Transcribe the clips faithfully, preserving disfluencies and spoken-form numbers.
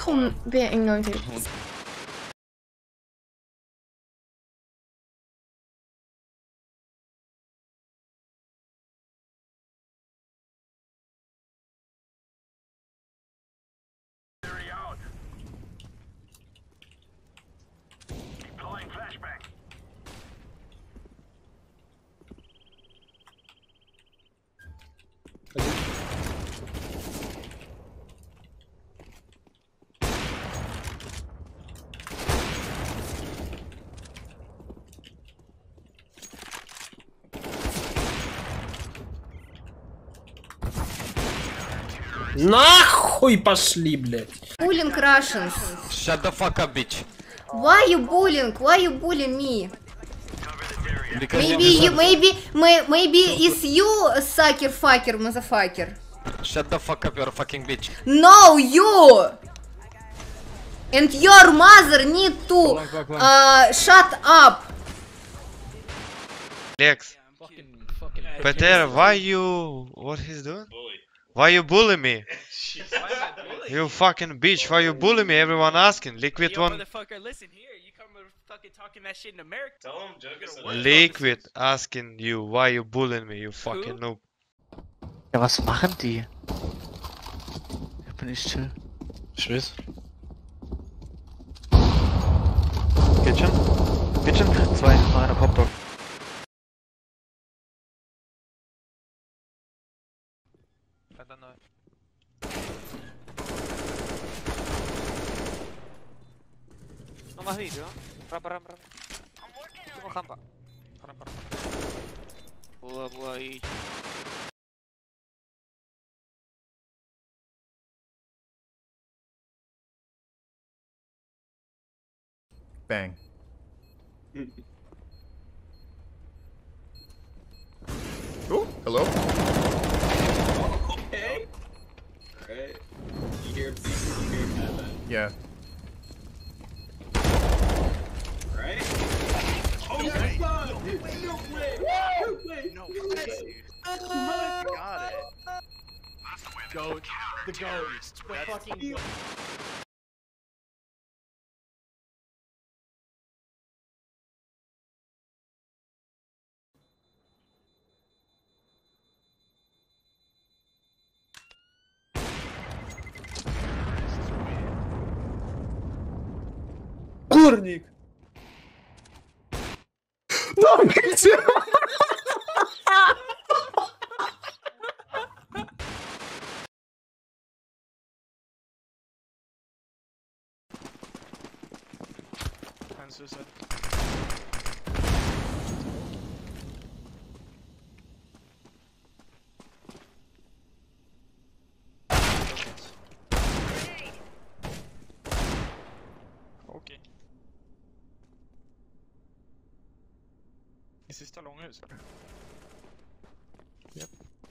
Gewoon weer eng nooit heeft. Нахуй пошли, блядь. Bullying Russians. Shut the fuck up, bitch. Why you bullying? Why you bullying me? Because Maybe you you, maybe, may, maybe it's you, sucker fucker, motherfucker. Shut the fuck up, you're a fucking bitch. No, you! And your mother need to uh, shut up. Lex, Peter, why you... what he's doing? Why you bully me? You fucking bitch, why you bully me? Everyone asking. Liquid Yo, one... motherfucker, listen here. You come over fucking talking that shit in America. Tell him, Juggernaut. Liquid asking you, why you bullying me, you fucking noob. Ja, was machen die? Ich bin nicht chill. Ich weiß. Kitchen? Kitchen? Zwei, noch einer Popdog. No más vídeo. Rampa, rampa, rampa. Tengo jampa. Rampa, rampa. Buah, buah ahí. Bang. Oh, hello? Okay. Alright. You hear him speak, you hear him have that. Yeah. Right? Oh my god! No way! No way! No way! Got it. Goat. The goat. The fucking goat. Курник! Нахуй! Suicide. Okej. I sista långhus. Japp.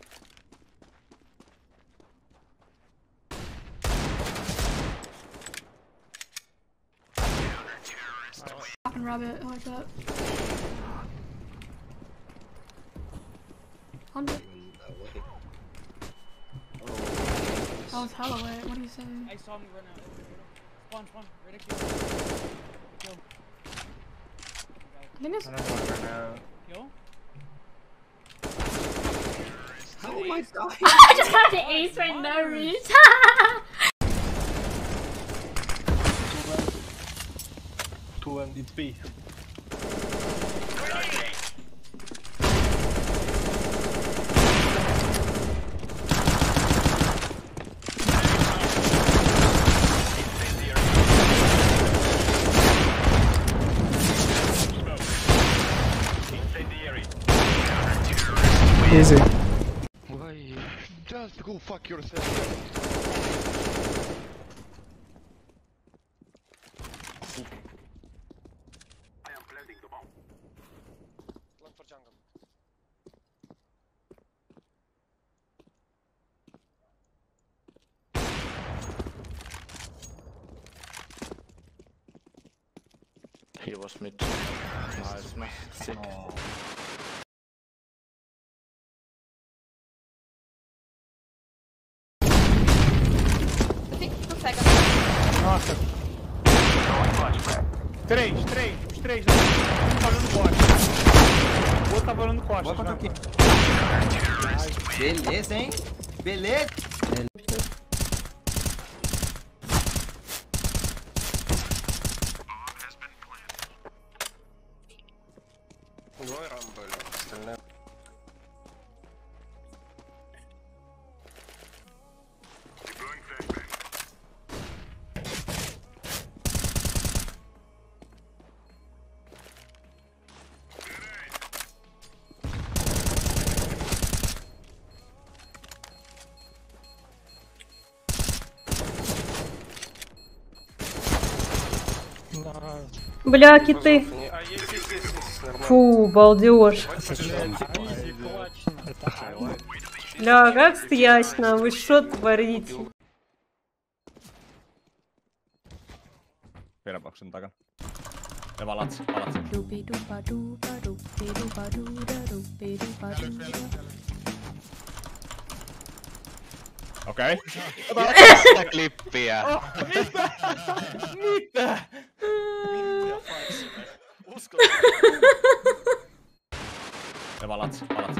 Fucking rabbit like that. Hundred. That was hella wet. What are you saying? I saw me run out. Spawn, spawn. Right next to you. Yo. I think it's. Yo. Oh my god! I just got an ace for no reason. Two M D P. Easy. Why? Just go fuck yourself. He was mid. Nice, man. Sick. Três, três, os três. Um tá olhando costas. O outro tava olhando costas. Bota aqui. Beleza, hein? Beleza. Бля, киты. Фу, балдеж. Бля, как страшно, вы что творите? Pera bak şunu takan. Ja palatsi, palatsi. Okei. Tästä klippiä. Mitä? Mitä? Ja palatsi, palatsi.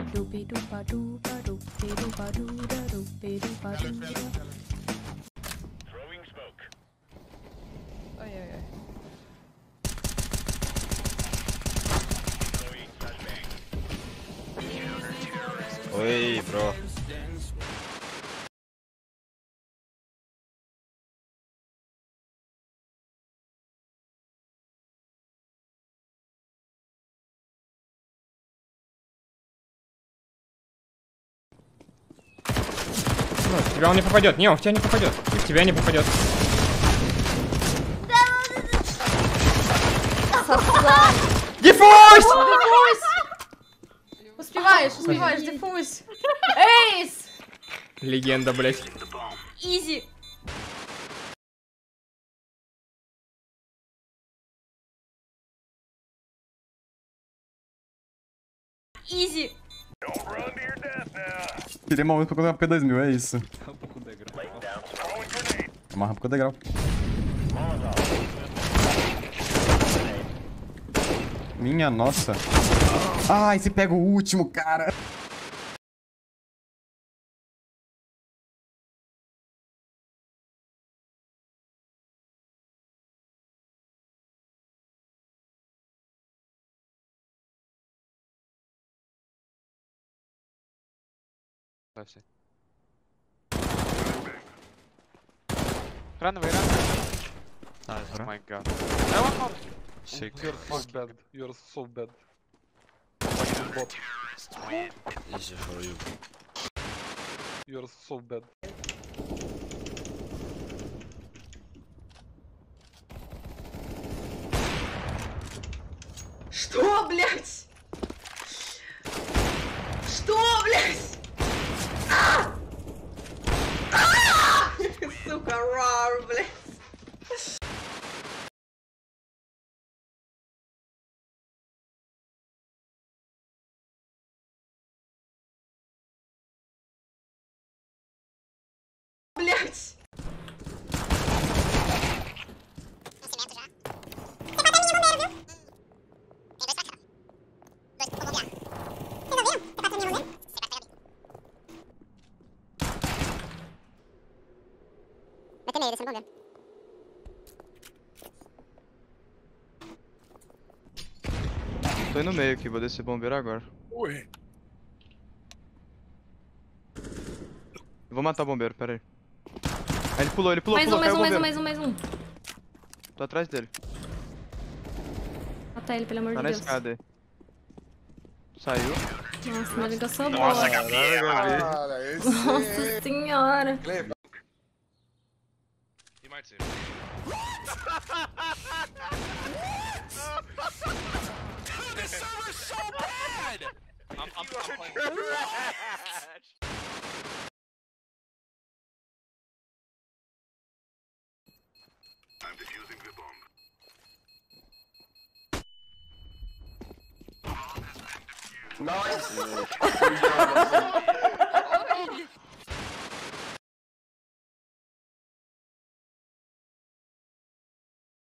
Ai ai ai. Oi, bro. Ну, в тебя он не попадет. Не, он в тебя не попадет. И в тебя не попадет. Диффуз! Успеваешь, успеваешь, диффуз. Эйс! Легенда, блять. Изи. Изи. Queria uma pra colocar P dois mil, é isso. Amarra pro degrau. Minha nossa. Ai, você pega o último, cara. Nice. Run away, run. Nice, Oh bro. my god. No one more. Sick. You're so bad. You're so bad. Bot. Easy for you. You're so bad. Что, блядь? Что, блядь? А! А! Сука, рар, блядь. Блядь. Tô indo no meio aqui, vou descer bombeiro agora. Oi. Eu vou matar o bombeiro, pera aí. Ah, ele pulou, ele pulou, Mais um, pulou, mais um, caiu o mais um, bombeiro. mais um, mais um. Tô atrás dele. Mata ele, pelo amor Tá de na Deus. escada aí. Saiu. Nossa, minha ligação boa. Nossa, Nossa senhora. You might see. This server's so bad! I'm, I'm, I'm playing.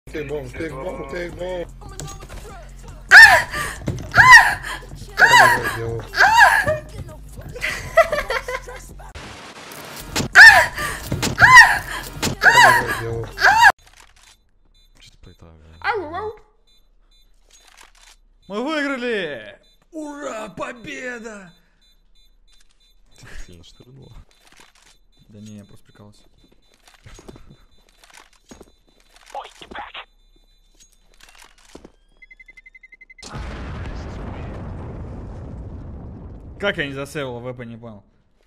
Take bomb, take bomb, take bomb. Yo. Yo. Мы выиграли! Ура, победа! Сильно штырнуло. Да не, я просто прикалывался. Как я не засейвил веб, не понял.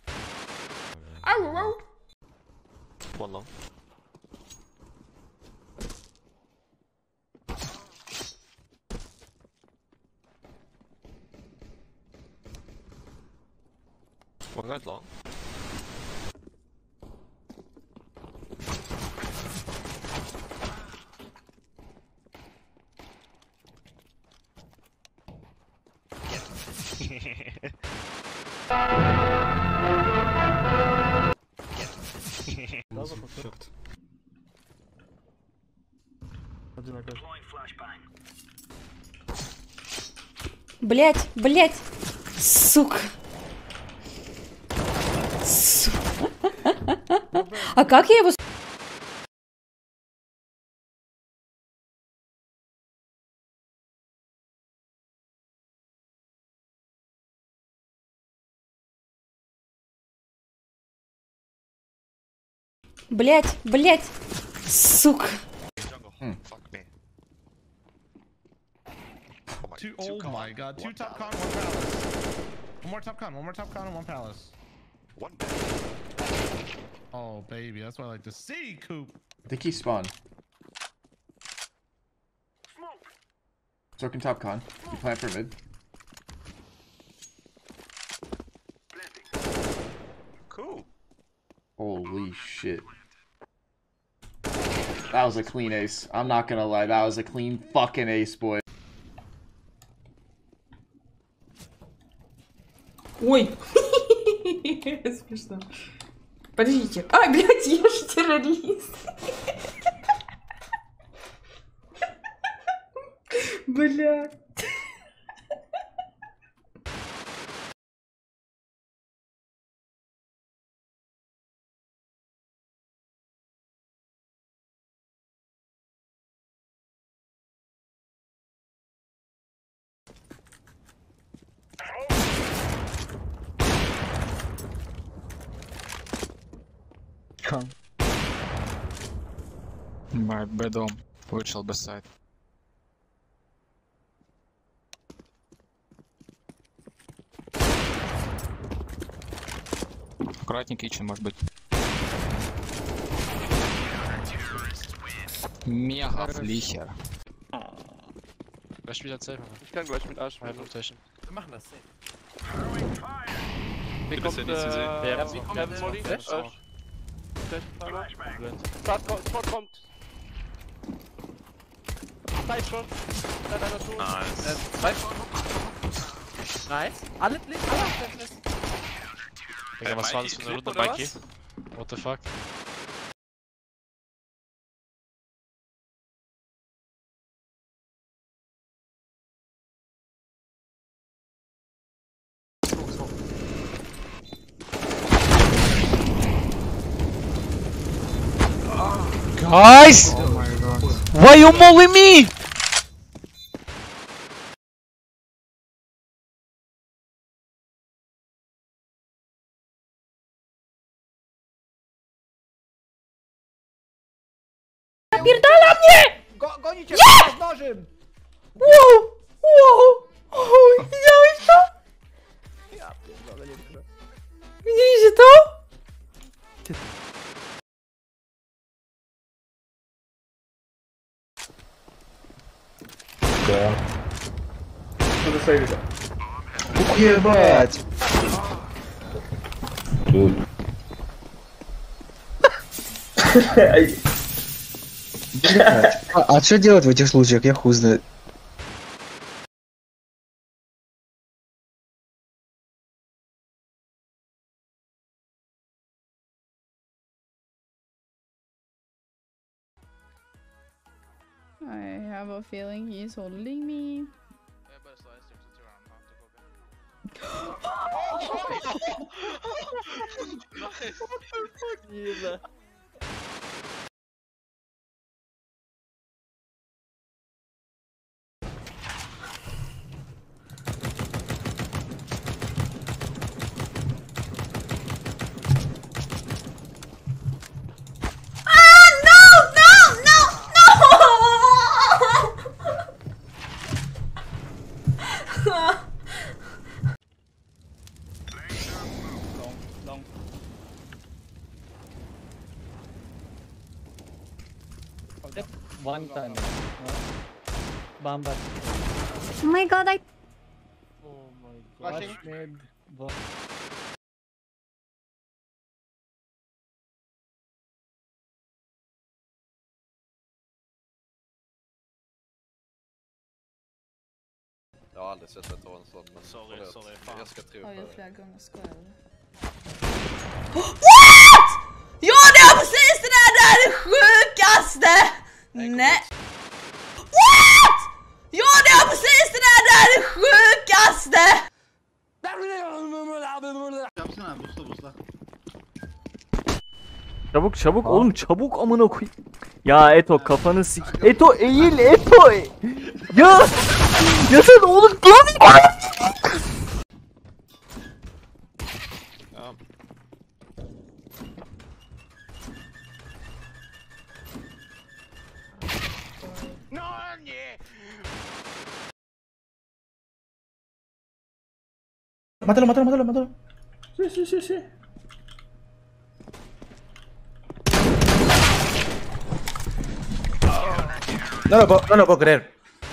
One long. One guy's long. Черт. Блять, блять. Сука. Сука. А как я его... Блять, блять. Сука. Hmm. Fuck me. Oh my, Two, two oh con, my god, two one top con, palace. one palace. One more top con, one more top con, and one palace. One bed. Oh baby, that's what I like to see, Coop. I think he spawned. Soaking top con. You plant for mid. Cool. Holy shit. That was a clean ace. I'm not gonna lie, that was a clean fucking ace, boy. Ой. Смешно. Подождите. А, блядь, я же террорист. Бля. My bedroom. Вышел без сайт. Аккуратней, кичен, может быть. Мега флихер. Gleich wieder Zelt. Ich kann gleich mit Arsch High Rotation. Wir machen das. Hier kommt, äh, ja, wie kommt Molly? Ash. Start kommt, Spot kommt. Zeit schon. Zeit einer schon. Nice. Zwei schon. Nice. Alle blind, alle blind. Digga, was war das für eine Runde, Mikey? What the fuck? Guys! Oh my god. Why you mauling me? Napierdala mnie! Goni cię z nożem! Wow! Wow! Oj, widziałeś to? Ja pierdolę, nie wiem. Widzieliście to? Ух, ебать! А, а что делать в этих случаях? Я хуй знает. I have a feeling he's holding me. Gila. One time. Bomb back. Oh my god, I... Oh my Flashing. Flash mid. Bomb. Jag har aldrig sett dig ta en sån, men Sorry, förlåt. sorry, fan. Jag ska tro på Har jag det. flera gånger skojat. What? Gjorde jag precis det där? Det är det sjukaste! Nej. What? Gjorde jag precis det där? Det är det sjukaste! Yapsana busla busla. Çabuk çabuk oğlum çabuk amına koy. Ya Eto kafanı sik. Eto eğil Eto. Ya. Ya sen oğlum lan. Mátalo, mátalo, mátalo, mátalo. Sí, sí, sí, sí. No lo puedo, no lo puedo creer.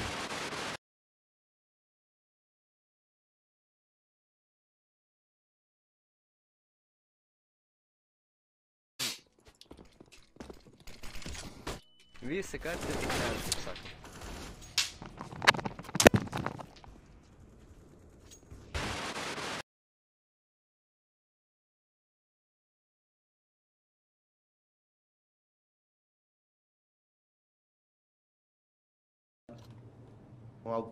Visse kanske inte kan exakt. Wow.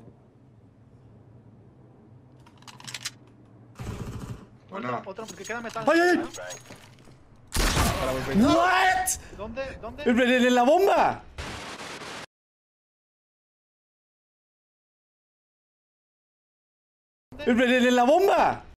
No. Otro, porque queda metal. ¡Ay, ay, ay! What? ¿Dónde? ¿Dónde? ¿En la bomba? ¿En la bomba?